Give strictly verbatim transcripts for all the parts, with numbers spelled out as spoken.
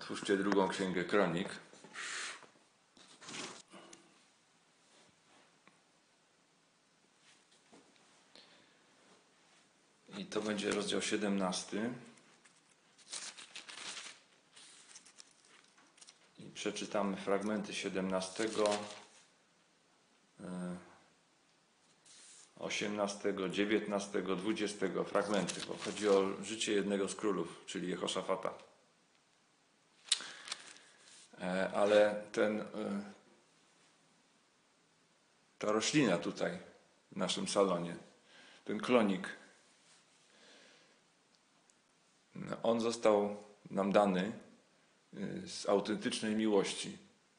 Otwórzcie drugą księgę Kronik. I to będzie rozdział siedemnasty. I przeczytamy fragmenty siedemnastego, osiemnastego, dziewiętnastego, dwudziestego fragmenty, bo chodzi o życie jednego z królów, czyli Jehoszafata. Ale ten, ta roślina tutaj w naszym salonie, ten klonik, on został nam dany z autentycznej miłości.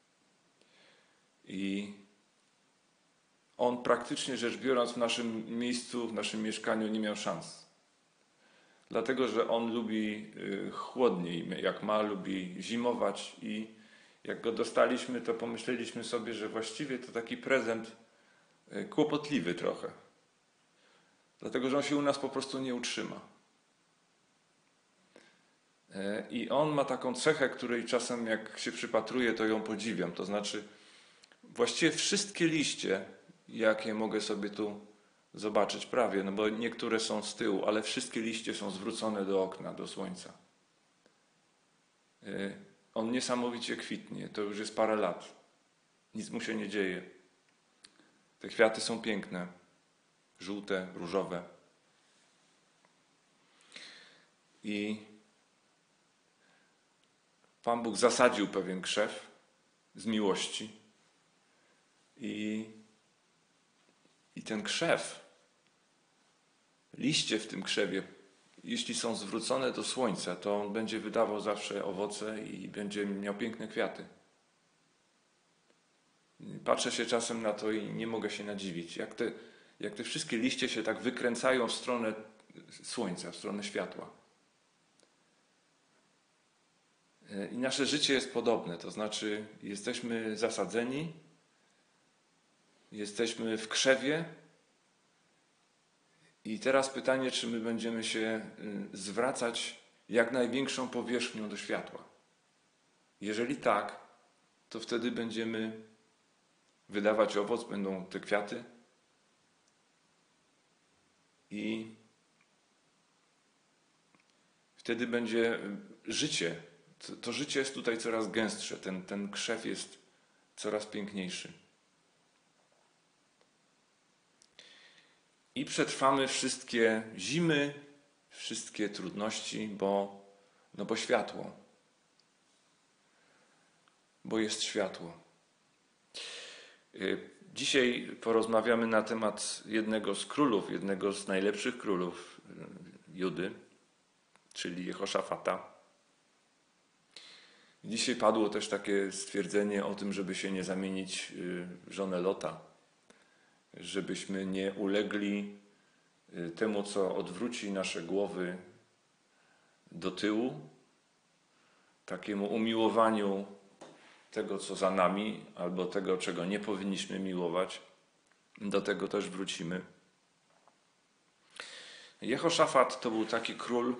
I on praktycznie rzecz biorąc w naszym miejscu, w naszym mieszkaniu nie miał szans. Dlatego, że on lubi chłodniej, jak ma, lubi zimować i jak go dostaliśmy, to pomyśleliśmy sobie, że właściwie to taki prezent kłopotliwy trochę. Dlatego, że on się u nas po prostu nie utrzyma. I on ma taką cechę, której czasem jak się przypatruję, to ją podziwiam. To znaczy właściwie wszystkie liście, jakie mogę sobie tu zobaczyć prawie, no bo niektóre są z tyłu, ale wszystkie liście są zwrócone do okna, do słońca. On niesamowicie kwitnie, to już jest parę lat. Nic mu się nie dzieje. Te kwiaty są piękne, żółte, różowe. I Pan Bóg zasadził pewien krzew z miłości. I, i ten krzew, liście w tym krzewie, jeśli są zwrócone do słońca, to on będzie wydawał zawsze owoce i będzie miał piękne kwiaty. Patrzę się czasem na to i nie mogę się nadziwić, jak te, jak te wszystkie liście się tak wykręcają w stronę słońca, w stronę światła. I nasze życie jest podobne, to znaczy jesteśmy zasadzeni, jesteśmy w krzewie i teraz pytanie, czy my będziemy się zwracać jak największą powierzchnią do światła. Jeżeli tak, to wtedy będziemy wydawać owoc, będą te kwiaty i wtedy będzie życie. To, to życie jest tutaj coraz gęstsze, ten, ten krzew jest coraz piękniejszy. I przetrwamy wszystkie zimy, wszystkie trudności, bo, no bo światło. Bo jest światło. Dzisiaj porozmawiamy na temat jednego z królów, jednego z najlepszych królów Judy, czyli Jehoszafata. Dzisiaj padło też takie stwierdzenie o tym, żeby się nie zamienić w żonę Lota, żebyśmy nie ulegli temu, co odwróci nasze głowy do tyłu, takiemu umiłowaniu tego, co za nami, albo tego, czego nie powinniśmy miłować. Do tego też wrócimy. Jehoszafat to był taki król,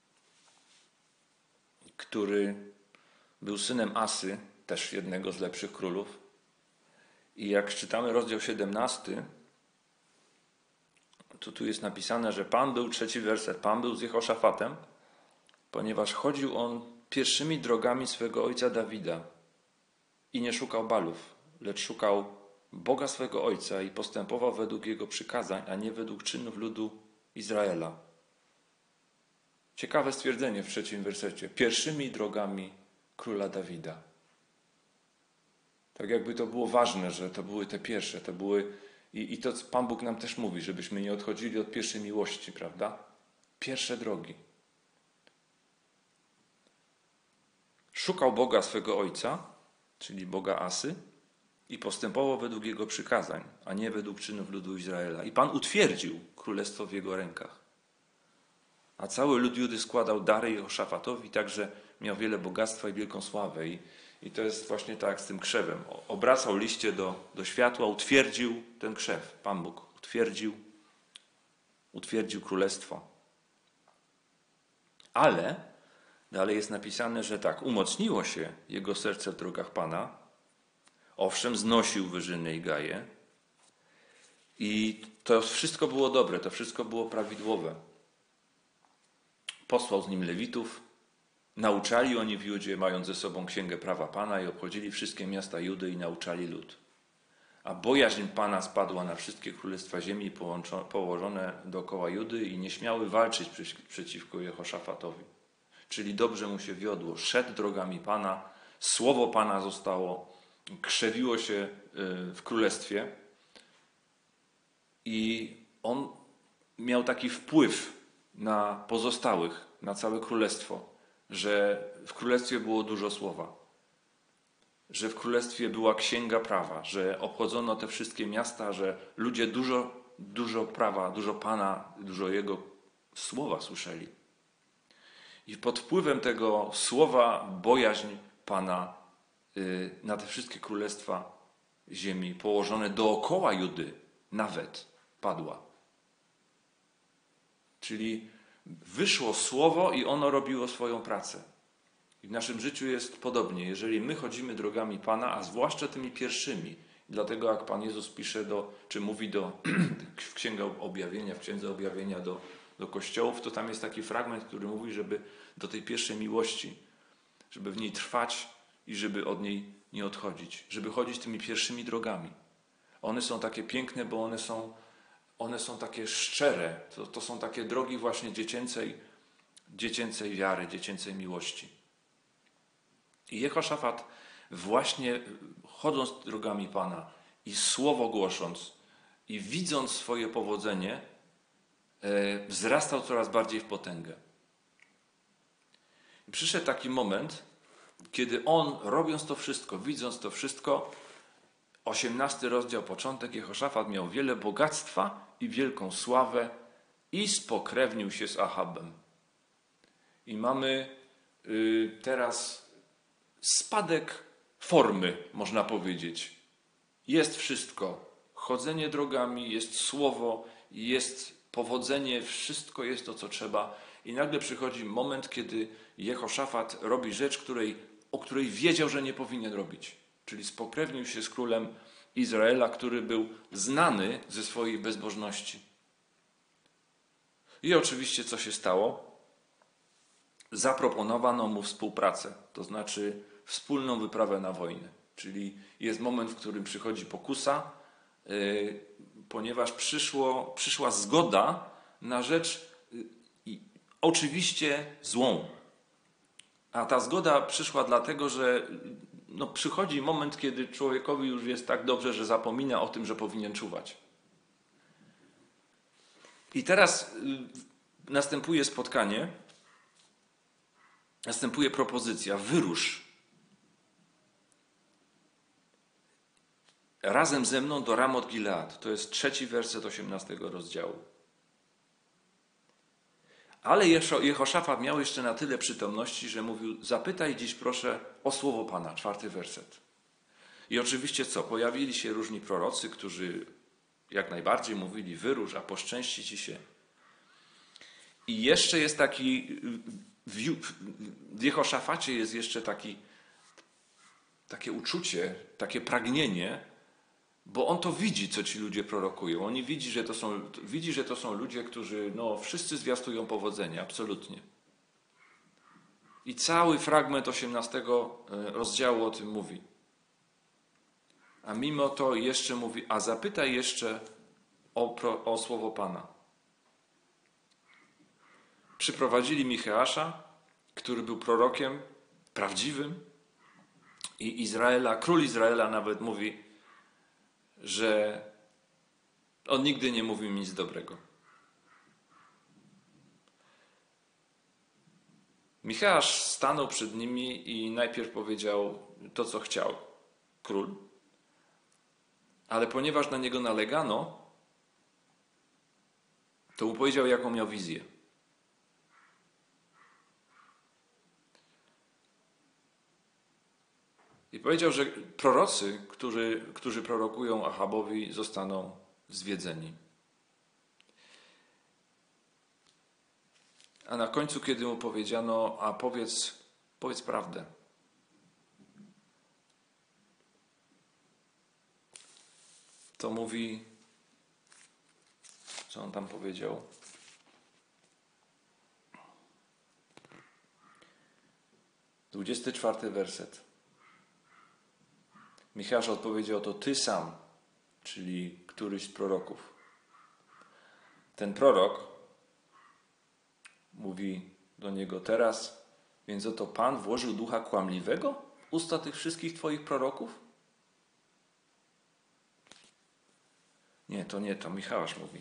który był synem Asy, też jednego z lepszych królów. I jak czytamy rozdział siedemnasty, to tu jest napisane, że Pan był, trzeci werset, Pan był z Jehoszafatem, ponieważ chodził on pierwszymi drogami swego ojca Dawida i nie szukał Balów, lecz szukał Boga swego ojca i postępował według jego przykazań, a nie według czynów ludu Izraela. Ciekawe stwierdzenie w trzecim wersecie. Pierwszymi drogami króla Dawida. Tak jakby to było ważne, że to były te pierwsze, to były i, i to Pan Bóg nam też mówi, żebyśmy nie odchodzili od pierwszej miłości, prawda? Pierwsze drogi. Szukał Boga swego ojca, czyli Boga Asy i postępował według jego przykazań, a nie według czynów ludu Izraela. I Pan utwierdził królestwo w jego rękach. A cały lud Judy składał dary Jehoszafatowi, także miał wiele bogactwa i wielką sławę. I, i to jest właśnie tak jak z tym krzewem. Obracał liście do, do światła, utwierdził ten krzew. Pan Bóg utwierdził, utwierdził królestwo. Ale Dalej jest napisane, że tak, umocniło się jego serce w drogach Pana, owszem, znosił wyżyny i gaje i to wszystko było dobre, to wszystko było prawidłowe. Posłał z nim Lewitów, nauczali oni w Judzie, mając ze sobą księgę prawa Pana i obchodzili wszystkie miasta Judy i nauczali lud. A bojaźń Pana spadła na wszystkie królestwa ziemi położone dookoła Judy i nie śmiały walczyć przeciwko Jehoszafatowi. Czyli dobrze mu się wiodło, szedł drogami Pana, słowo Pana zostało, krzewiło się w królestwie i on miał taki wpływ na pozostałych, na całe królestwo, że w królestwie było dużo słowa, że w królestwie była księga prawa, że obchodzono te wszystkie miasta, że ludzie dużo, dużo prawa, dużo Pana, dużo Jego słowa słyszeli. I pod wpływem tego słowa bojaźń Pana na te wszystkie królestwa ziemi położone dookoła Judy nawet padła. Czyli wyszło słowo i ono robiło swoją pracę. I w naszym życiu jest podobnie. Jeżeli my chodzimy drogami Pana, a zwłaszcza tymi pierwszymi, dlatego jak Pan Jezus pisze, do, czy mówi do, w Księdze Objawienia, w Księdze Objawienia do, do kościołów, to tam jest taki fragment, który mówi, żeby do tej pierwszej miłości, żeby w niej trwać i żeby od niej nie odchodzić, żeby chodzić tymi pierwszymi drogami. One są takie piękne, bo one są, one są takie szczere. To, to są takie drogi właśnie dziecięcej, dziecięcej wiary, dziecięcej miłości. I Jehoszafat właśnie chodząc drogami Pana i słowo głosząc i widząc swoje powodzenie, wzrastał coraz bardziej w potęgę. I przyszedł taki moment, kiedy on, robiąc to wszystko, widząc to wszystko, osiemnasty rozdział, początek, Jehoszafat miał wiele bogactwa i wielką sławę i spokrewnił się z Achabem. I mamy y, teraz spadek formy, można powiedzieć. Jest wszystko. Chodzenie drogami, jest słowo, jest powodzenie, wszystko jest to, co trzeba. I nagle przychodzi moment, kiedy Jehoszafat robi rzecz, której, o której wiedział, że nie powinien robić. Czyli spokrewnił się z królem Izraela, który był znany ze swojej bezbożności. I oczywiście co się stało? Zaproponowano mu współpracę, to znaczy wspólną wyprawę na wojnę. Czyli jest moment, w którym przychodzi pokusa, yy, ponieważ przyszło, przyszła zgoda na rzecz yy, oczywiście złą. A ta zgoda przyszła dlatego, że no, przychodzi moment, kiedy człowiekowi już jest tak dobrze, że zapomina o tym, że powinien czuwać. I teraz yy, następuje spotkanie, następuje propozycja, wyrusz razem ze mną do Ramot Gilead. To jest trzeci werset osiemnastego rozdziału. Ale Jehoszafat miał jeszcze na tyle przytomności, że mówił, zapytaj dziś proszę o słowo Pana, czwarty werset. I oczywiście co? Pojawili się różni prorocy, którzy jak najbardziej mówili, wyrusz, a poszczęści ci się. I jeszcze jest taki, w Jehoszafacie jest jeszcze taki, takie uczucie, takie pragnienie, bo on to widzi, co ci ludzie prorokują. On widzi, że to są, widzi, że to są ludzie, którzy no, wszyscy zwiastują powodzenie, absolutnie. I cały fragment osiemnastego rozdziału o tym mówi. A mimo to jeszcze mówi, a zapytaj jeszcze o, o słowo Pana. Przyprowadzili Micheasza, który był prorokiem prawdziwym i Izraela, król Izraela nawet mówi, że on nigdy nie mówił mi nic dobrego. Micheasz stanął przed nimi i najpierw powiedział to, co chciał król, ale ponieważ na niego nalegano, to mu powiedział, jaką miał wizję. I powiedział, że prorocy, którzy, którzy prorokują Achabowi, zostaną zwiedzeni. A na końcu, kiedy mu powiedziano, a powiedz, powiedz prawdę. To mówi, co on tam powiedział? dwudziesty czwarty werset. Michał odpowiedział, to ty sam, czyli któryś z proroków. Ten prorok mówi do niego teraz, więc oto Pan włożył ducha kłamliwego w usta tych wszystkich twoich proroków? Nie, to nie, to Michałasz mówi.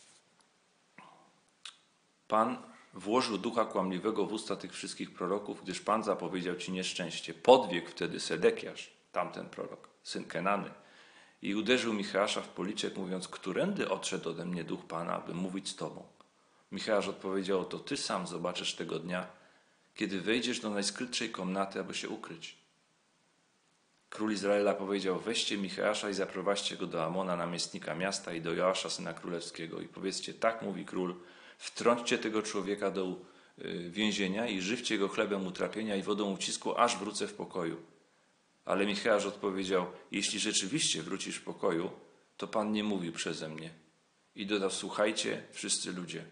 Pan włożył ducha kłamliwego w usta tych wszystkich proroków, gdyż Pan zapowiedział ci nieszczęście. Podbiegł wtedy Sedekiasz, tamten prorok, syn Kenany, i uderzył Michała w policzek, mówiąc, którędy odszedł ode mnie duch Pana, aby mówić z tobą. Michał odpowiedział, to ty sam zobaczysz tego dnia, kiedy wejdziesz do najskrytszej komnaty, aby się ukryć. Król Izraela powiedział, weźcie Michała i zaprowadźcie go do Amona, namiestnika miasta, i do Joasza, syna królewskiego, i powiedzcie, tak mówi król, wtrąćcie tego człowieka do więzienia i żywcie go chlebem utrapienia i wodą ucisku, aż wrócę w pokoju. Ale Michał odpowiedział, jeśli rzeczywiście wrócisz w pokoju, to Pan nie mówił przeze mnie. I dodał, słuchajcie wszyscy ludzie.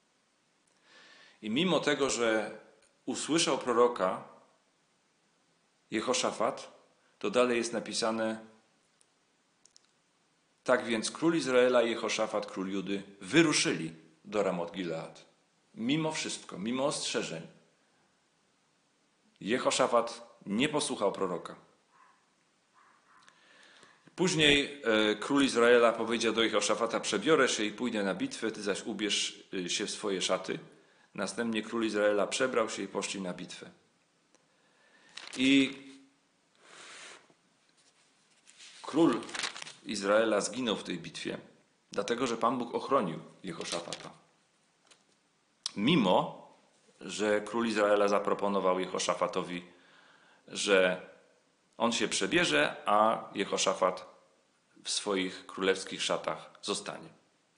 I mimo tego, że usłyszał proroka Jehoszafat, to dalej jest napisane, tak więc król Izraela i Jehoszafat, król Judy, wyruszyli do Ramot Gilead. Mimo wszystko, mimo ostrzeżeń, Jehoszafat nie posłuchał proroka. Później e, król Izraela powiedział do Jehoszafata, przebiorę się i pójdę na bitwę, ty zaś ubierz się w swoje szaty. Następnie król Izraela przebrał się i poszli na bitwę. I król Izraela zginął w tej bitwie, dlatego że Pan Bóg ochronił Jehoszafata. Mimo, że król Izraela zaproponował Jehoszafatowi, że on się przebierze, a Jehoszafat w swoich królewskich szatach zostanie.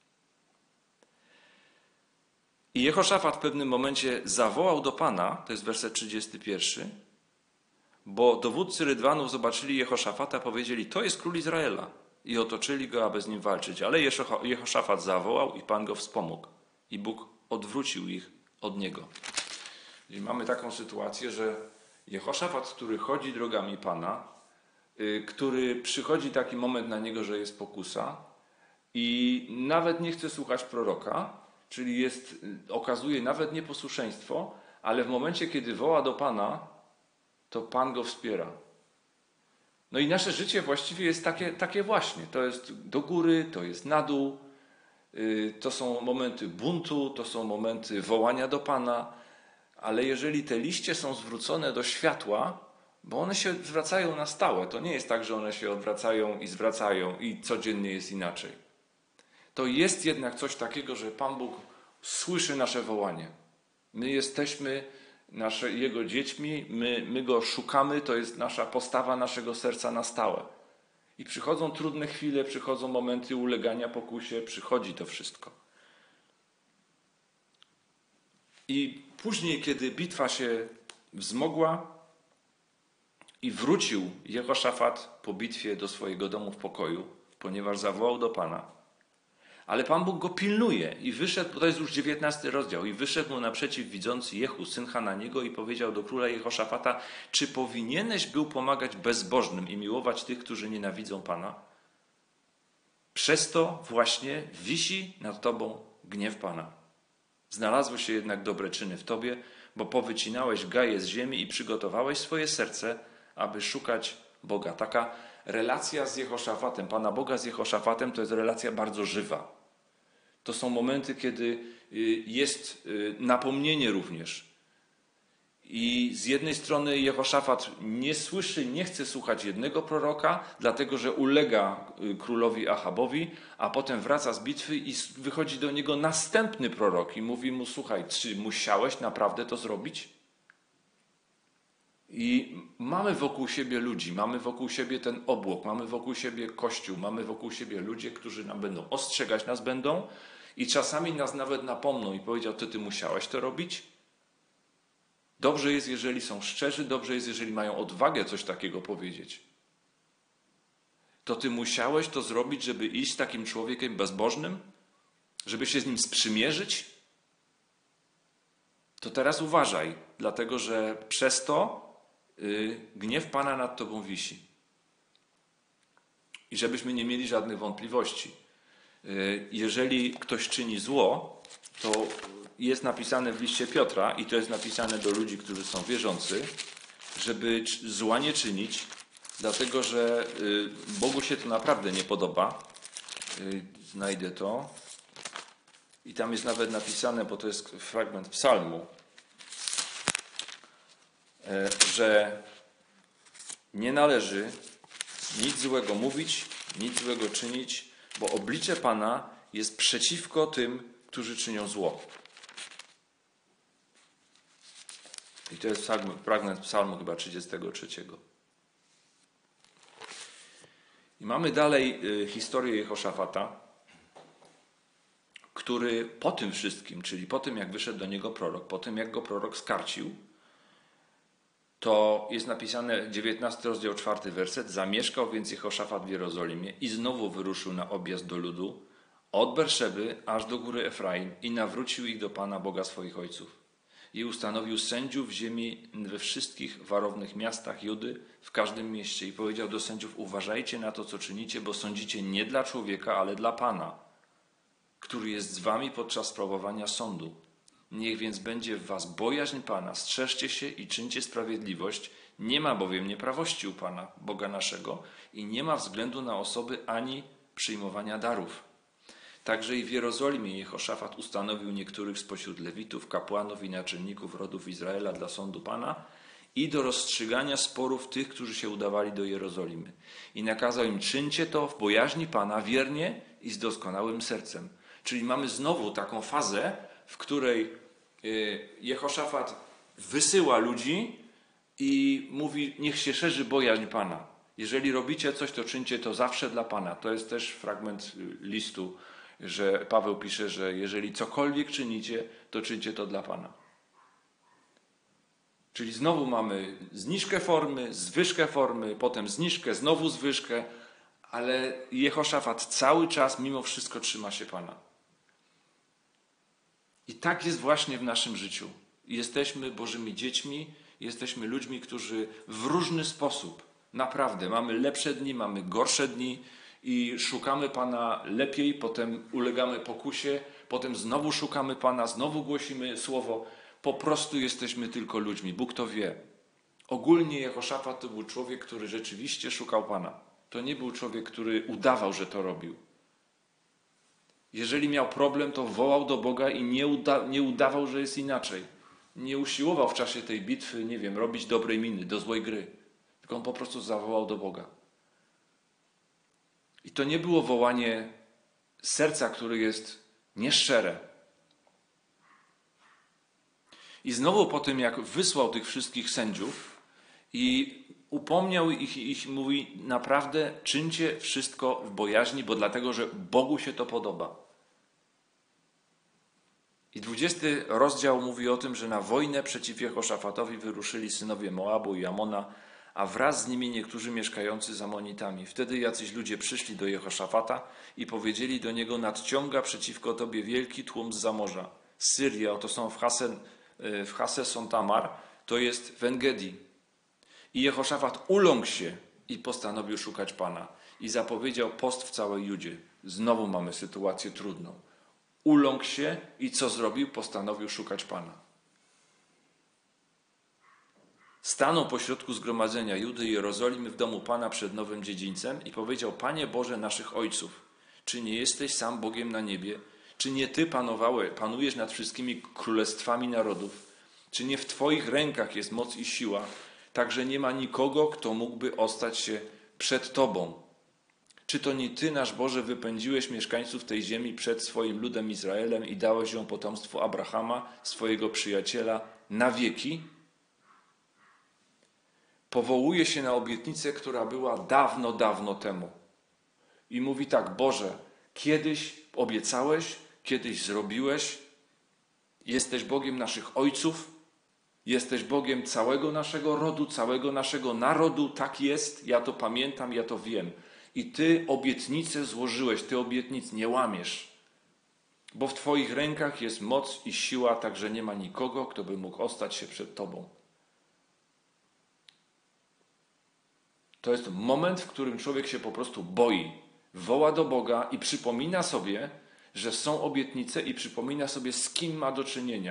I Jehoszafat w pewnym momencie zawołał do Pana, to jest werset trzydziesty pierwszy, bo dowódcy rydwanów zobaczyli Jehoszafata, powiedzieli, to jest król Izraela, i otoczyli go, aby z nim walczyć. Ale Jehoszafat zawołał i Pan go wspomógł i Bóg odwrócił ich od niego. I mamy taką sytuację, że Jehoszafat, który chodzi drogami Pana, y, który przychodzi taki moment na niego, że jest pokusa i nawet nie chce słuchać proroka, czyli jest, okazuje nawet nieposłuszeństwo, ale w momencie, kiedy woła do Pana, to Pan go wspiera. No i nasze życie właściwie jest takie, takie właśnie. To jest do góry, to jest na dół, y, to są momenty buntu, to są momenty wołania do Pana, ale jeżeli te liście są zwrócone do światła, bo one się zwracają na stałe, to nie jest tak, że one się odwracają i zwracają i codziennie jest inaczej. To jest jednak coś takiego, że Pan Bóg słyszy nasze wołanie. My jesteśmy nasze, Jego dziećmi, my, my Go szukamy, to jest nasza postawa naszego serca na stałe. I przychodzą trudne chwile, przychodzą momenty ulegania pokusie, przychodzi to wszystko. I później, kiedy bitwa się wzmogła i wrócił Jehoszafat po bitwie do swojego domu w pokoju, ponieważ zawołał do Pana. Ale Pan Bóg go pilnuje i wyszedł, bo to jest już dziewiętnasty rozdział, i wyszedł mu naprzeciw widzący Jehu, syn Hananiego, i powiedział do króla Jehoszafata, czy powinieneś był pomagać bezbożnym i miłować tych, którzy nienawidzą Pana? Przez to właśnie wisi nad tobą gniew Pana. Znalazły się jednak dobre czyny w tobie, bo powycinałeś gaje z ziemi i przygotowałeś swoje serce, aby szukać Boga. Taka relacja z Jehoszafatem, Pana Boga z Jehoszafatem, to jest relacja bardzo żywa. To są momenty, kiedy jest napomnienie również. I z jednej strony Jehoszafat nie słyszy, nie chce słuchać jednego proroka, dlatego że ulega królowi Achabowi, a potem wraca z bitwy i wychodzi do niego następny prorok i mówi mu, słuchaj, czy musiałeś naprawdę to zrobić? I mamy wokół siebie ludzi, mamy wokół siebie ten obłok, mamy wokół siebie Kościół, mamy wokół siebie ludzie, którzy nam będą ostrzegać, nas będą I czasami nas nawet napomną i powiedział, to ty musiałeś to robić? Dobrze jest, jeżeli są szczerzy, dobrze jest, jeżeli mają odwagę coś takiego powiedzieć. To ty musiałeś to zrobić, żeby iść z takim człowiekiem bezbożnym? Żeby się z nim sprzymierzyć? To teraz uważaj, dlatego że przez to yy, gniew Pana nad tobą wisi. I żebyśmy nie mieli żadnych wątpliwości. Yy, jeżeli ktoś czyni zło, to jest napisane w liście Piotra i to jest napisane do ludzi, którzy są wierzący, żeby zła nie czynić, dlatego że yy, Bogu się to naprawdę nie podoba. Yy, znajdę to. I tam jest nawet napisane, bo to jest fragment psalmu, że nie należy nic złego mówić, nic złego czynić, bo oblicze Pana jest przeciwko tym, którzy czynią zło. I to jest fragment psalmu chyba trzydziestego trzeciego. I mamy dalej historię Jehoszafata, który po tym wszystkim, czyli po tym, jak wyszedł do niego prorok, po tym, jak go prorok skarcił, to jest napisane dziewiętnasty rozdział, czwarty werset. Zamieszkał więc Jehoszafat w Jerozolimie i znowu wyruszył na objazd do ludu, od Berszeby aż do góry Efraim i nawrócił ich do Pana Boga swoich ojców. I ustanowił sędziów ziemi we wszystkich warownych miastach Judy, w każdym mieście. I powiedział do sędziów, uważajcie na to, co czynicie, bo sądzicie nie dla człowieka, ale dla Pana, który jest z wami podczas sprawowania sądu. Niech więc będzie w was bojaźń Pana, strzeżcie się i czyńcie sprawiedliwość. Nie ma bowiem nieprawości u Pana, Boga naszego, i nie ma względu na osoby ani przyjmowania darów. Także i w Jerozolimie Jehoszafat ustanowił niektórych spośród Lewitów, kapłanów i naczelników rodów Izraela dla sądu Pana i do rozstrzygania sporów tych, którzy się udawali do Jerozolimy. I nakazał im, czyńcie to w bojaźni Pana wiernie i z doskonałym sercem. Czyli mamy znowu taką fazę, w której Jehoszafat wysyła ludzi i mówi, niech się szerzy bojaźń Pana. Jeżeli robicie coś, to czyńcie to zawsze dla Pana. To jest też fragment listu, że Paweł pisze, że jeżeli cokolwiek czynicie, to czyńcie to dla Pana. Czyli znowu mamy zniżkę formy, zwyżkę formy, potem zniżkę, znowu zwyżkę, ale Jehoszafat cały czas mimo wszystko trzyma się Pana. I tak jest właśnie w naszym życiu. Jesteśmy Bożymi dziećmi, jesteśmy ludźmi, którzy w różny sposób, naprawdę, mamy lepsze dni, mamy gorsze dni i szukamy Pana lepiej, potem ulegamy pokusie, potem znowu szukamy Pana, znowu głosimy słowo. Po prostu jesteśmy tylko ludźmi. Bóg to wie. Ogólnie Jehoszafat to był człowiek, który rzeczywiście szukał Pana. To nie był człowiek, który udawał, że to robił. Jeżeli miał problem, to wołał do Boga i nie, uda, nie udawał, że jest inaczej. Nie usiłował w czasie tej bitwy, nie wiem, robić dobrej miny, do złej gry. Tylko on po prostu zawołał do Boga. I to nie było wołanie serca, które jest nieszczere. I znowu po tym, jak wysłał tych wszystkich sędziów i upomniał ich i ich mówi, naprawdę czyńcie wszystko w bojaźni, bo dlatego, że Bogu się to podoba. I dwudziesty rozdział mówi o tym, że na wojnę przeciw Jehoszafatowi wyruszyli synowie Moabu i Amona, a wraz z nimi niektórzy mieszkający z Amonitami. Wtedy jacyś ludzie przyszli do Jehoszafata i powiedzieli do niego, nadciąga przeciwko tobie wielki tłum z morza. Syria, oto są w Hasen, w Haseson Tamar, to jest w Engedi. I Jehoszafat uląkł się i postanowił szukać Pana. I zapowiedział post w całej Judzie. Znowu mamy sytuację trudną. Uląkł się i co zrobił? Postanowił szukać Pana. Stanął pośrodku zgromadzenia Judy i Jerozolimy w domu Pana przed nowym dziedzińcem i powiedział, Panie Boże naszych ojców, czy nie jesteś sam Bogiem na niebie? Czy nie Ty panowałeś, panujesz nad wszystkimi królestwami narodów? Czy nie w Twoich rękach jest moc i siła? Także nie ma nikogo, kto mógłby ostać się przed Tobą. Czy to nie Ty, nasz Boże, wypędziłeś mieszkańców tej ziemi przed swoim ludem Izraelem i dałeś ją potomstwu Abrahama, swojego przyjaciela, na wieki? Powołuje się na obietnicę, która była dawno, dawno temu. I mówi tak, Boże, kiedyś obiecałeś, kiedyś zrobiłeś. Jesteś Bogiem naszych ojców. Jesteś Bogiem całego naszego rodu, całego naszego narodu. Tak jest, ja to pamiętam, ja to wiem. I Ty obietnicę złożyłeś, Ty obietnic nie łamiesz. Bo w Twoich rękach jest moc i siła, tak że nie ma nikogo, kto by mógł ostać się przed Tobą. To jest moment, w którym człowiek się po prostu boi. Woła do Boga i przypomina sobie, że są obietnice i przypomina sobie, z kim ma do czynienia.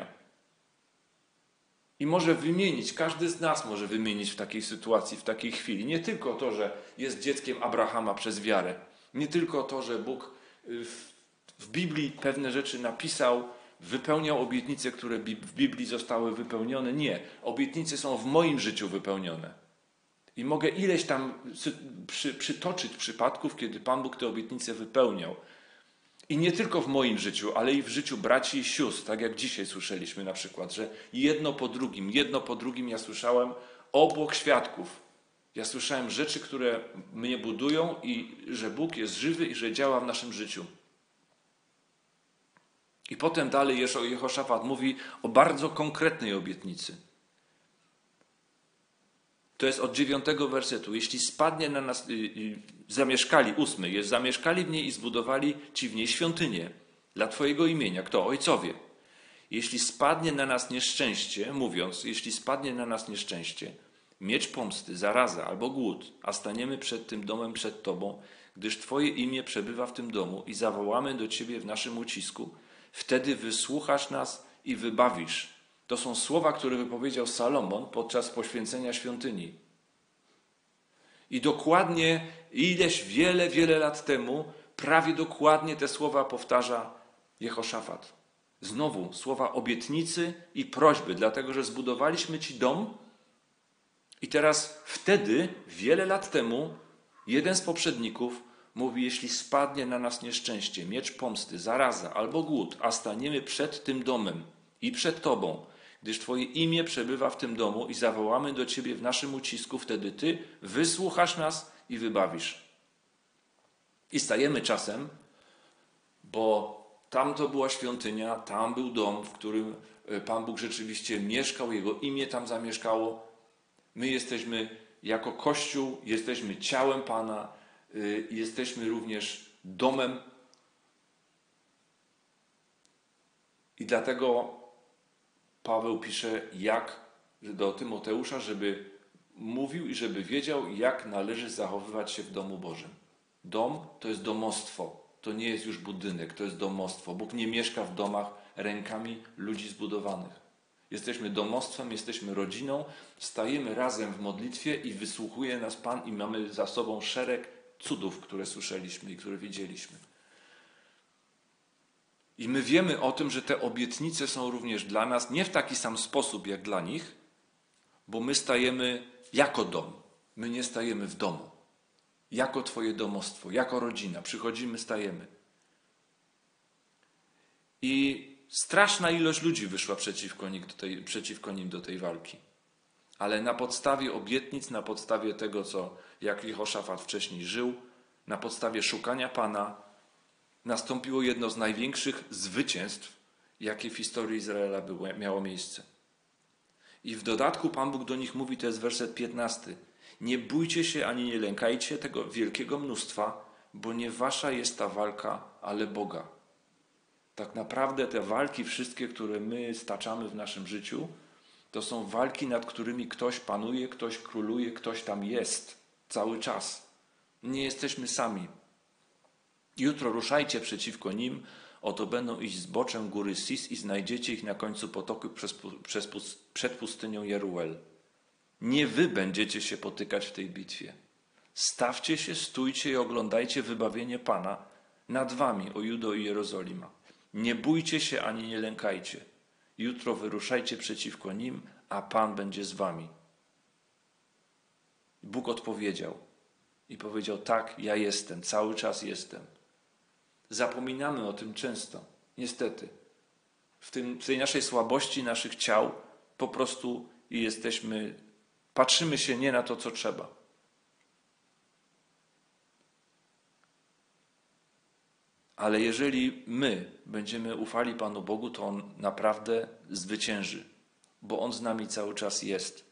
I może wymienić, każdy z nas może wymienić w takiej sytuacji, w takiej chwili. Nie tylko to, że jest dzieckiem Abrahama przez wiarę. Nie tylko to, że Bóg w, w Biblii pewne rzeczy napisał, wypełniał obietnice, które w Biblii zostały wypełnione. Nie. Obietnice są w moim życiu wypełnione. I mogę ileś tam przy, przytoczyć przypadków, kiedy Pan Bóg te obietnice wypełniał. I nie tylko w moim życiu, ale i w życiu braci i sióstr, tak jak dzisiaj słyszeliśmy na przykład, że jedno po drugim, jedno po drugim ja słyszałem obok świadków. Ja słyszałem rzeczy, które mnie budują i że Bóg jest żywy i że działa w naszym życiu. I potem dalej Jehoszafat mówi o bardzo konkretnej obietnicy. To jest od dziewiątego wersetu. Jeśli spadnie na nas, y, y, zamieszkali, ósmy, jest zamieszkali w niej i zbudowali ci w niej świątynię dla Twojego imienia. Kto? Ojcowie. Jeśli spadnie na nas nieszczęście, mówiąc, jeśli spadnie na nas nieszczęście, miecz pomsty, zaraza albo głód, a staniemy przed tym domem, przed Tobą, gdyż Twoje imię przebywa w tym domu i zawołamy do Ciebie w naszym ucisku, wtedy wysłuchasz nas i wybawisz. To są słowa, które wypowiedział Salomon podczas poświęcenia świątyni. I dokładnie ileś wiele, wiele lat temu prawie dokładnie te słowa powtarza Jehoszafat. Znowu słowa obietnicy i prośby, dlatego że zbudowaliśmy Ci dom i teraz wtedy, wiele lat temu, jeden z poprzedników mówi, jeśli spadnie na nas nieszczęście, miecz pomsty, zaraza albo głód, a staniemy przed tym domem i przed Tobą, gdyż Twoje imię przebywa w tym domu i zawołamy do Ciebie w naszym ucisku, wtedy Ty wysłuchasz nas i wybawisz. I stajemy czasem, bo tam to była świątynia, tam był dom, w którym Pan Bóg rzeczywiście mieszkał, Jego imię tam zamieszkało. My jesteśmy jako Kościół, jesteśmy ciałem Pana, jesteśmy również domem. I dlatego Paweł pisze jak do Tymoteusza, żeby mówił i żeby wiedział, jak należy zachowywać się w domu Bożym. Dom to jest domostwo, to nie jest już budynek, to jest domostwo. Bóg nie mieszka w domach rękami ludzi zbudowanych. Jesteśmy domostwem, jesteśmy rodziną, stajemy razem w modlitwie i wysłuchuje nas Pan i mamy za sobą szereg cudów, które słyszeliśmy i które widzieliśmy. I my wiemy o tym, że te obietnice są również dla nas nie w taki sam sposób jak dla nich, bo my stajemy jako dom. My nie stajemy w domu. Jako Twoje domostwo, jako rodzina. Przychodzimy, stajemy. I straszna ilość ludzi wyszła przeciwko nim do tej, przeciwko nim do tej walki. Ale na podstawie obietnic, na podstawie tego, co, jak Jehoszafat wcześniej żył, na podstawie szukania Pana, nastąpiło jedno z największych zwycięstw, jakie w historii Izraela było, miało miejsce. I w dodatku Pan Bóg do nich mówi, to jest werset piętnasty. Nie bójcie się ani nie lękajcie tego wielkiego mnóstwa, bo nie wasza jest ta walka, ale Boga. Tak naprawdę te walki wszystkie, które my staczamy w naszym życiu, to są walki, nad którymi ktoś panuje, ktoś króluje, ktoś tam jest cały czas. Nie jesteśmy sami. Jutro ruszajcie przeciwko nim, oto będą iść zboczem góry Sis i znajdziecie ich na końcu potoku przez, przez, przed pustynią Jeruel. Nie wy będziecie się potykać w tej bitwie. Stawcie się, stójcie i oglądajcie wybawienie Pana nad wami, o Judo i Jerozolima. Nie bójcie się ani nie lękajcie. Jutro wyruszajcie przeciwko nim, a Pan będzie z wami. Bóg odpowiedział i powiedział, tak, ja jestem, cały czas jestem. Zapominamy o tym często, niestety. W, tym, w tej naszej słabości naszych ciał po prostu jesteśmy, patrzymy się nie na to, co trzeba. Ale jeżeli my będziemy ufali Panu Bogu, to On naprawdę zwycięży, bo On z nami cały czas jest.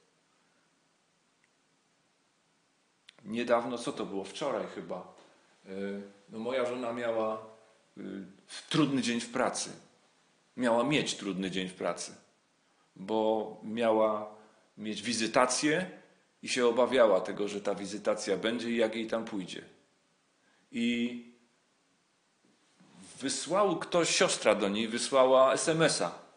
Niedawno, co to było? Wczoraj chyba. No moja żona miała trudny dzień w pracy. Miała mieć trudny dzień w pracy, bo miała mieć wizytację i się obawiała tego, że ta wizytacja będzie i jak jej tam pójdzie. I wysłał ktoś, siostra do niej wysłała es em es a.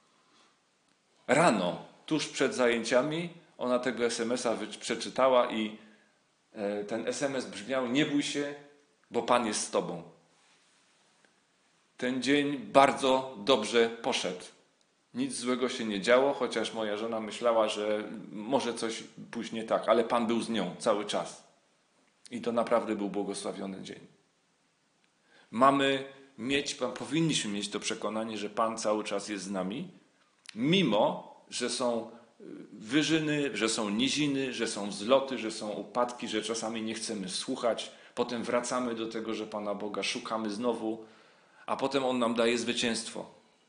Rano, tuż przed zajęciami, ona tego es em es a przeczytała i ten es em es brzmiał: nie bój się, bo Pan jest z tobą. Ten dzień bardzo dobrze poszedł. Nic złego się nie działo, chociaż moja żona myślała, że może coś pójść nie tak, ale Pan był z nią cały czas. I to naprawdę był błogosławiony dzień. Mamy mieć, powinniśmy mieć to przekonanie, że Pan cały czas jest z nami, mimo że są wyżyny, że są niziny, że są wzloty, że są upadki, że czasami nie chcemy słuchać, potem wracamy do tego, że Pana Boga szukamy znowu, a potem On nam daje zwycięstwo.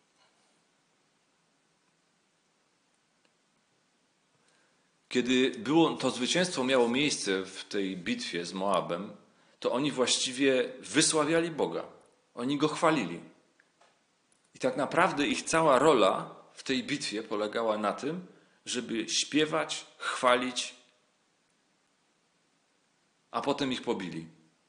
Kiedy było, to zwycięstwo miało miejsce w tej bitwie z Moabem, to oni właściwie wysławiali Boga. Oni Go chwalili. I tak naprawdę ich cała rola w tej bitwie polegała na tym, żeby śpiewać, chwalić, a potem ich pobili.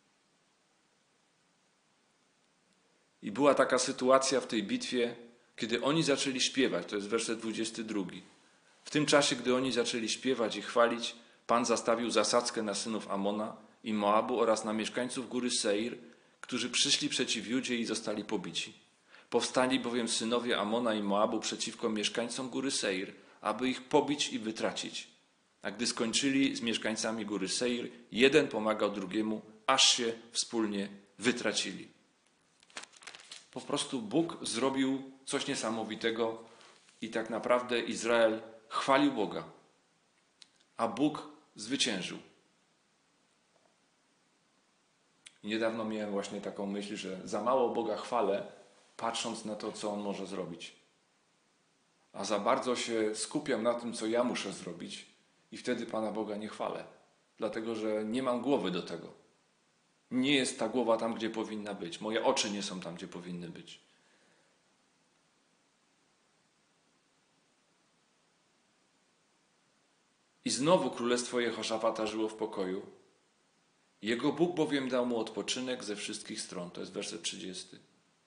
I była taka sytuacja w tej bitwie, kiedy oni zaczęli śpiewać, to jest werset dwudziesty drugi. W tym czasie, gdy oni zaczęli śpiewać i chwalić, Pan zastawił zasadzkę na synów Amona i Moabu oraz na mieszkańców góry Seir, którzy przyszli przeciw Judzie i zostali pobici. Powstali bowiem synowie Amona i Moabu przeciwko mieszkańcom góry Seir, aby ich pobić i wytracić. A gdy skończyli z mieszkańcami góry Seir, jeden pomagał drugiemu, aż się wspólnie wytracili. Po prostu Bóg zrobił coś niesamowitego i tak naprawdę Izrael chwalił Boga, a Bóg zwyciężył. I niedawno miałem właśnie taką myśl, że za mało Boga chwalę, patrząc na to, co On może zrobić. A za bardzo się skupiam na tym, co ja muszę zrobić i wtedy Pana Boga nie chwalę, dlatego że nie mam głowy do tego. Nie jest ta głowa tam, gdzie powinna być. Moje oczy nie są tam, gdzie powinny być. I znowu królestwo Jehoszafata żyło w pokoju. Jego Bóg bowiem dał mu odpoczynek ze wszystkich stron. To jest werset trzydziesty.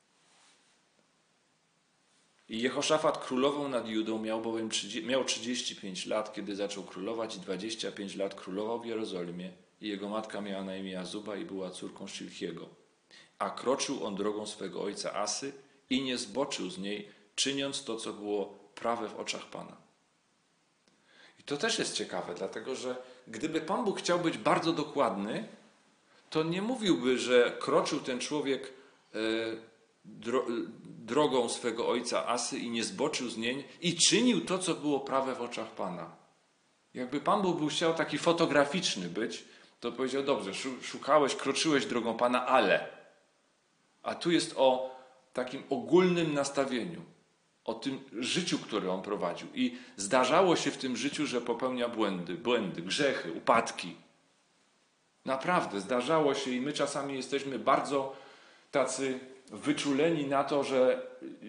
I Jehoszafat królował nad Judą, miał bowiem miał trzydzieści pięć lat, kiedy zaczął królować i dwadzieścia pięć lat królował w Jerozolimie. I jego matka miała na imię Azuba i była córką Szilchiego. A kroczył on drogą swego ojca Asy i nie zboczył z niej, czyniąc to, co było prawe w oczach Pana. I to też jest ciekawe, dlatego że gdyby Pan Bóg chciał być bardzo dokładny, to nie mówiłby, że kroczył ten człowiek dro, drogą swego ojca Asy i nie zboczył z niej i czynił to, co było prawe w oczach Pana. Jakby Pan Bóg był chciał taki fotograficzny być, to powiedział: dobrze, szukałeś, kroczyłeś drogą Pana, ale. A tu jest o takim ogólnym nastawieniu, o tym życiu, które on prowadził. I zdarzało się w tym życiu, że popełnia błędy, błędy, grzechy, upadki. Naprawdę, zdarzało się i my czasami jesteśmy bardzo tacy wyczuleni na to, że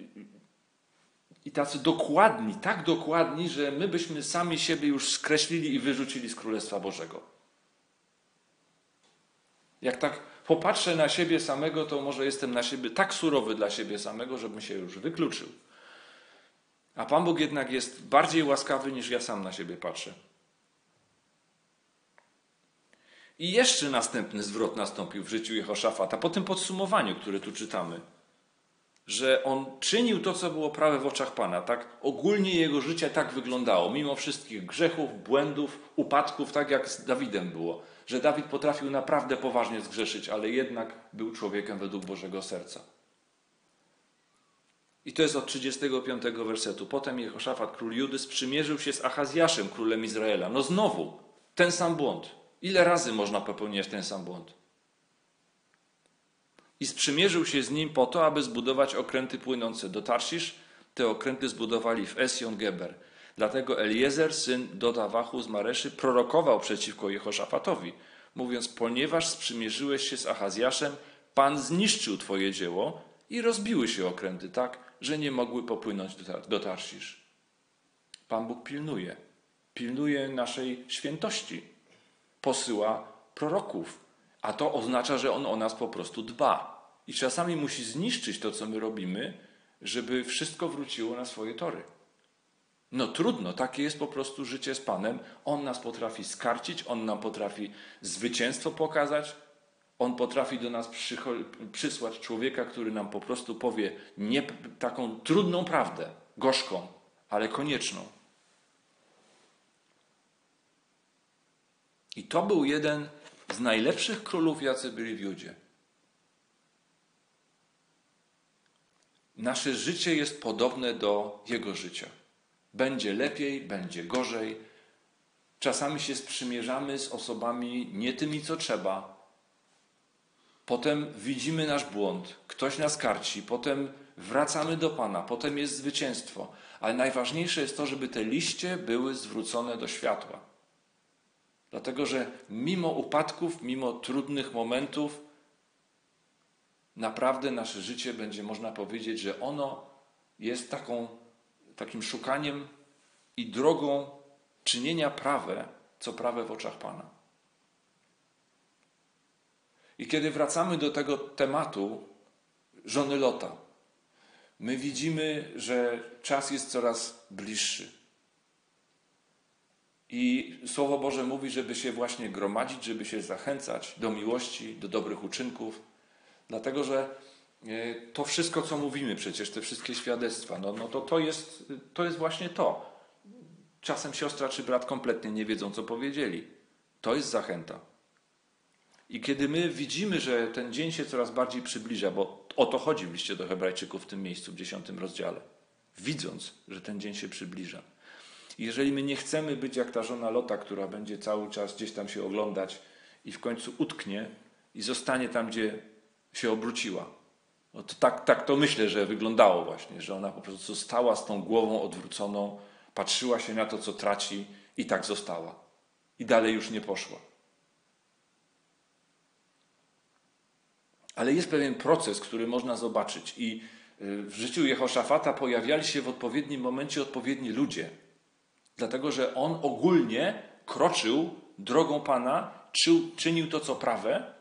i tacy dokładni, tak dokładni, że my byśmy sami siebie już skreślili i wyrzucili z Królestwa Bożego. Jak tak popatrzę na siebie samego, to może jestem na siebie tak surowy dla siebie samego, żebym się już wykluczył. A Pan Bóg jednak jest bardziej łaskawy, niż ja sam na siebie patrzę. I jeszcze następny zwrot nastąpił w życiu Jehoszafata, po tym podsumowaniu, które tu czytamy. Że on czynił to, co było prawe w oczach Pana. Tak ogólnie jego życie tak wyglądało, mimo wszystkich grzechów, błędów, upadków, tak jak z Dawidem było. Że Dawid potrafił naprawdę poważnie zgrzeszyć, ale jednak był człowiekiem według Bożego serca. I to jest od trzydziestego piątego wersetu. Potem Jehoszafat, król Judy, sprzymierzył się z Achazjaszem, królem Izraela. No znowu, ten sam błąd. Ile razy można popełniać ten sam błąd? i sprzymierzył się z nim po to, aby zbudować okręty płynące do Tarszisz. Te okręty zbudowali w Esjon Geber. Dlatego Eliezer, syn Dodawachu z Mareszy, prorokował przeciwko Jehoszafatowi, mówiąc: ponieważ sprzymierzyłeś się z Achazjaszem, Pan zniszczył twoje dzieło i rozbiły się okręty tak, że nie mogły popłynąć do Tarszisz. Pan Bóg pilnuje. Pilnuje naszej świętości. Posyła proroków. A to oznacza, że On o nas po prostu dba. I czasami musi zniszczyć to, co my robimy, żeby wszystko wróciło na swoje tory. No trudno, takie jest po prostu życie z Panem. On nas potrafi skarcić, On nam potrafi zwycięstwo pokazać. On potrafi do nas przysłać człowieka, który nam po prostu powie nie, taką trudną prawdę, gorzką, ale konieczną. I to był jeden z najlepszych królów, jacy byli w Judzie. Nasze życie jest podobne do jego życia. Będzie lepiej, będzie gorzej. Czasami się sprzymierzamy z osobami nie tymi, co trzeba. Potem widzimy nasz błąd, ktoś nas karci, potem wracamy do Pana, potem jest zwycięstwo. Ale najważniejsze jest to, żeby te liście były zwrócone do światła. Dlatego, że mimo upadków, mimo trudnych momentów, naprawdę nasze życie będzie, można powiedzieć, że ono jest taką, takim szukaniem i drogą czynienia prawe, co prawe w oczach Pana. I kiedy wracamy do tego tematu żony Lota, my widzimy, że czas jest coraz bliższy. I Słowo Boże mówi, żeby się właśnie gromadzić, żeby się zachęcać do miłości, do dobrych uczynków. Dlatego, że to wszystko, co mówimy przecież, te wszystkie świadectwa, no, no to, to, jest, to jest właśnie to. Czasem siostra czy brat kompletnie nie wiedzą, co powiedzieli. To jest zachęta. I kiedy my widzimy, że ten dzień się coraz bardziej przybliża, bo o to chodzi w liście do Hebrajczyków w tym miejscu, w dziesiątym rozdziale, widząc, że ten dzień się przybliża. I jeżeli my nie chcemy być jak ta żona Lota, która będzie cały czas gdzieś tam się oglądać i w końcu utknie i zostanie tam, gdzie się obróciła. No to tak, tak to myślę, że wyglądało właśnie, że ona po prostu stała z tą głową odwróconą, patrzyła się na to, co traci i tak została. I dalej już nie poszła. Ale jest pewien proces, który można zobaczyć i w życiu Jehoszafata pojawiali się w odpowiednim momencie odpowiedni ludzie. Dlatego, że on ogólnie kroczył drogą Pana, czynił to, co prawe.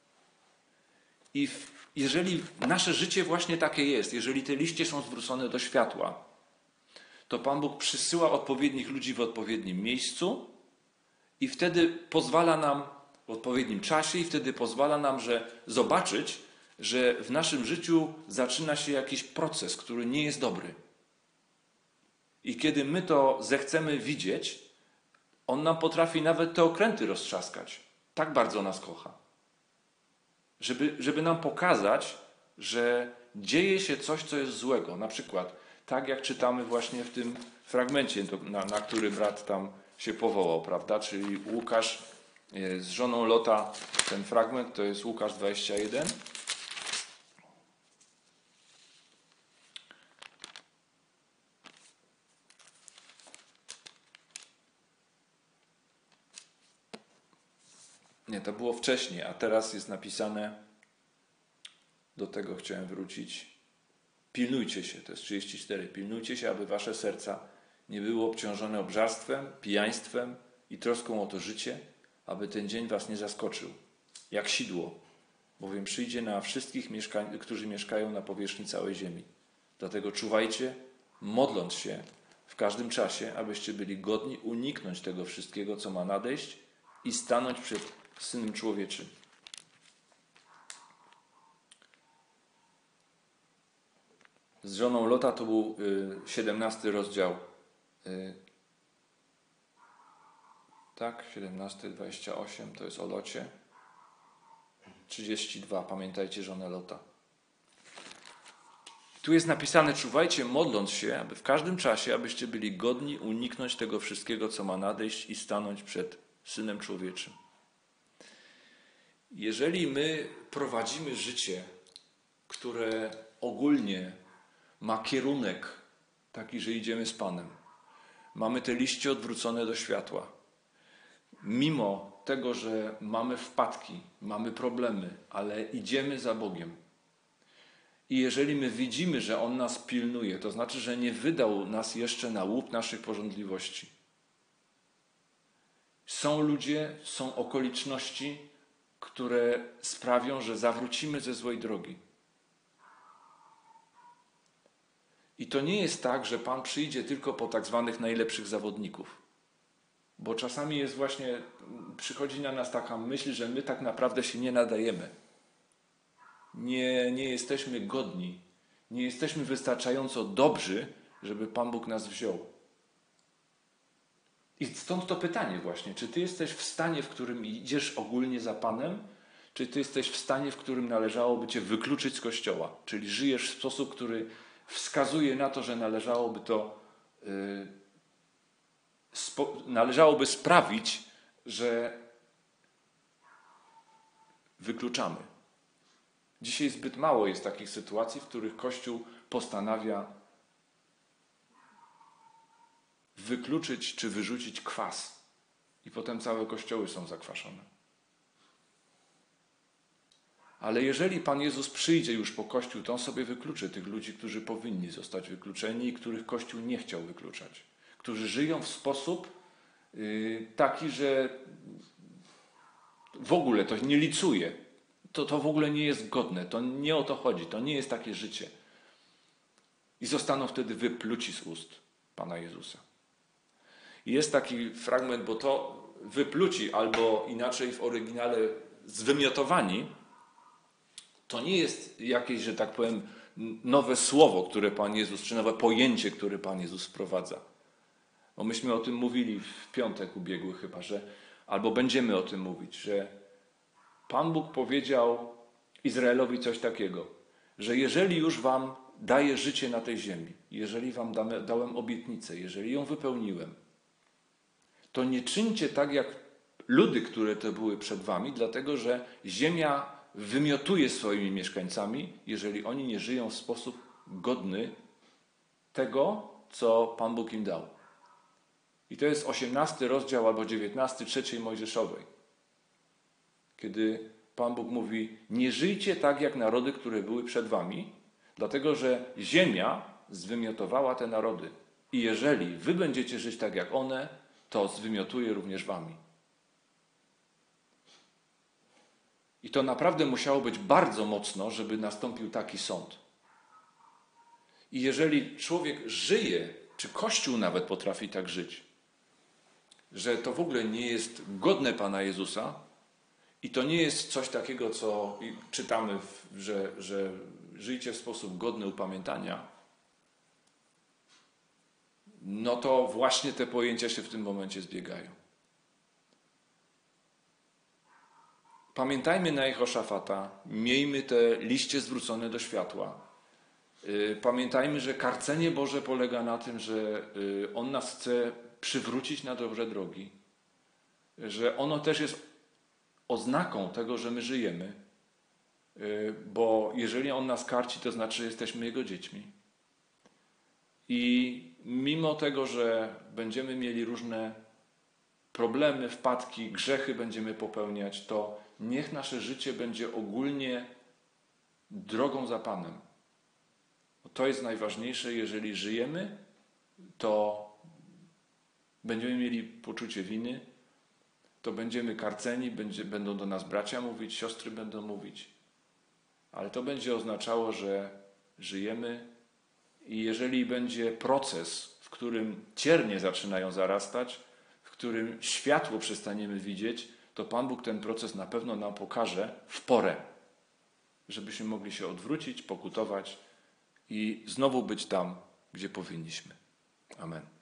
I jeżeli nasze życie właśnie takie jest, jeżeli te liście są zwrócone do światła, to Pan Bóg przysyła odpowiednich ludzi w odpowiednim miejscu i wtedy pozwala nam w odpowiednim czasie i wtedy pozwala nam, że zobaczyć, że w naszym życiu zaczyna się jakiś proces, który nie jest dobry. I kiedy my to zechcemy widzieć, On nam potrafi nawet te okręty roztrzaskać. Tak bardzo nas kocha. Żeby, żeby nam pokazać, że dzieje się coś, co jest złego. Na przykład, tak jak czytamy właśnie w tym fragmencie, na, na który brat tam się powołał, prawda? Czyli Łukasz z żoną Lota, ten fragment to jest Łukasz dwadzieścia jeden. Nie, to było wcześniej, a teraz jest napisane, do tego chciałem wrócić, pilnujcie się, to jest trzydzieści cztery, pilnujcie się, aby wasze serca nie były obciążone obżarstwem, pijaństwem i troską o to życie, aby ten dzień was nie zaskoczył, jak sidło, bowiem przyjdzie na wszystkich, mieszka- którzy mieszkają na powierzchni całej ziemi. Dlatego czuwajcie, modląc się w każdym czasie, abyście byli godni uniknąć tego wszystkiego, co ma nadejść i stanąć przed Synem Człowieczym. Z żoną Lota to był siedemnasty rozdział. Tak, siedemnasty, dwadzieścia osiem, to jest o Locie. trzydzieści dwa, pamiętajcie żonę Lota. Tu jest napisane, czuwajcie, modląc się, aby w każdym czasie, abyście byli godni uniknąć tego wszystkiego, co ma nadejść i stanąć przed Synem Człowieczym. Jeżeli my prowadzimy życie które ogólnie ma kierunek taki, że idziemy z Panem. Mamy te liście odwrócone do światła. Mimo tego, że mamy wpadki, mamy problemy, ale idziemy za Bogiem. I jeżeli my widzimy, że On nas pilnuje, to znaczy, że nie wydał nas jeszcze na łup naszych pożądliwości. Są ludzie, są okoliczności, które sprawią, że zawrócimy ze złej drogi. I to nie jest tak, że Pan przyjdzie tylko po tak zwanych najlepszych zawodników. Bo czasami jest właśnie, przychodzi na nas taka myśl, że my tak naprawdę się nie nadajemy. Nie, nie jesteśmy godni, nie jesteśmy wystarczająco dobrzy, żeby Pan Bóg nas wziął. I stąd to pytanie właśnie, czy ty jesteś w stanie, w którym idziesz ogólnie za Panem, czy ty jesteś w stanie, w którym należałoby cię wykluczyć z Kościoła, czyli żyjesz w sposób, który wskazuje na to, że należałoby to yy, spo, należałoby sprawić, że wykluczamy. Dzisiaj zbyt mało jest takich sytuacji, w których Kościół postanawia wykluczyć czy wyrzucić kwas. I potem całe kościoły są zakwaszone. Ale jeżeli Pan Jezus przyjdzie już po Kościół, to On sobie wykluczy tych ludzi, którzy powinni zostać wykluczeni i których Kościół nie chciał wykluczać. Którzy żyją w sposób yy, taki, że w ogóle to nie licuje. To, to w ogóle nie jest godne. To nie o to chodzi. To nie jest takie życie. I zostaną wtedy wypluci z ust Pana Jezusa. Jest taki fragment, bo to wypluci, albo inaczej w oryginale zwymiotowani, to nie jest jakieś, że tak powiem, nowe słowo, które Pan Jezus, czy nowe pojęcie, które Pan Jezus wprowadza. Bo myśmy o tym mówili w piątek ubiegły chyba, że, albo będziemy o tym mówić, że Pan Bóg powiedział Izraelowi coś takiego, że jeżeli już wam daję życie na tej ziemi, jeżeli wam damy, dałem obietnicę, jeżeli ją wypełniłem, to nie czyńcie tak jak ludy, które to były przed wami, dlatego że ziemia wymiotuje swoimi mieszkańcami, jeżeli oni nie żyją w sposób godny tego, co Pan Bóg im dał. I to jest osiemnasty rozdział albo dziewiętnasty trzeciej Mojżeszowej. Kiedy Pan Bóg mówi, nie żyjcie tak jak narody, które były przed wami, dlatego że ziemia zwymiotowała te narody. I jeżeli wy będziecie żyć tak jak one, to zwymiotuje również wami. I to naprawdę musiało być bardzo mocno, żeby nastąpił taki sąd. I jeżeli człowiek żyje, czy Kościół nawet potrafi tak żyć, że to w ogóle nie jest godne Pana Jezusa i to nie jest coś takiego, co czytamy, że, że żyjcie w sposób godny upamiętania, no to właśnie te pojęcia się w tym momencie zbiegają. Pamiętajmy na Jehoszafata, miejmy te liście zwrócone do światła. Pamiętajmy, że karcenie Boże polega na tym, że On nas chce przywrócić na dobre drogi, że ono też jest oznaką tego, że my żyjemy, bo jeżeli On nas karci, to znaczy, że jesteśmy Jego dziećmi. I mimo tego, że będziemy mieli różne problemy, wpadki, grzechy będziemy popełniać, to niech nasze życie będzie ogólnie drogą za Panem. To jest najważniejsze. Jeżeli żyjemy, to będziemy mieli poczucie winy, to będziemy karceni, będzie, będą do nas bracia mówić, siostry będą mówić. Ale to będzie oznaczało, że żyjemy i jeżeli będzie proces, w którym ciernie zaczynają zarastać, w którym światło przestaniemy widzieć, to Pan Bóg ten proces na pewno nam pokaże w porę, żebyśmy mogli się odwrócić, pokutować i znowu być tam, gdzie powinniśmy. Amen.